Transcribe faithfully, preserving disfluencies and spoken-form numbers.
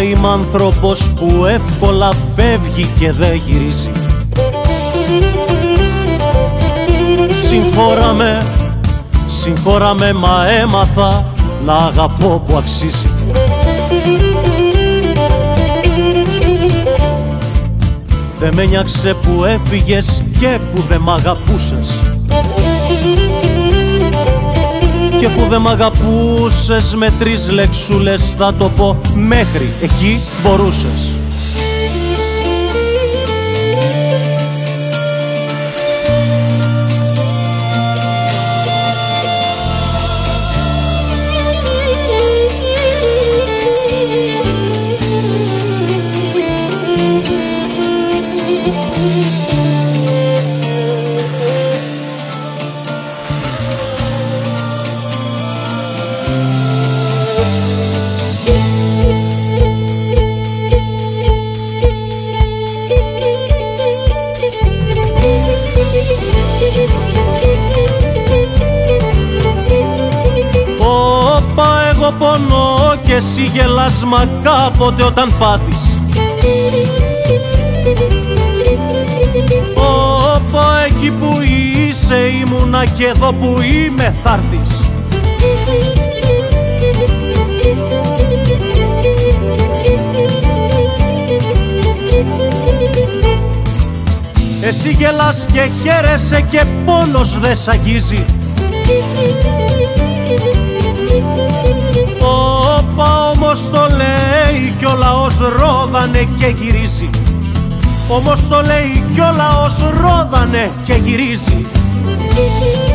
Όπα, είμαι άνθρωπος που εύκολα φεύγει και δεν γυρίζει. Συγχώρα με, συγχώρα με, μα έμαθα να αγαπώ που αξίζει. Δε με νοιάξε που έφυγες και που δε μ' αγαπούσες, και που δε μ' αγαπούσες. Με τρεις λεξούλες θα το πω, μέχρι εκεί μπορούσες. Όπα, εγώ πονώ και εσύ γελάς, μα κάποτε όταν πάθεις. Όπα, εκεί που είσαι ήμουνα και εδώ που είμαι θα έρθεις. Εσύ γελάς και χαίρεσαι και πόνος δε σ' αγγίζει. Όπα, όμως το λέει κι ο λαός ρόδανε και γυρίζει. Όμως το λέει κι ο λαός ρόδανε και γυρίζει.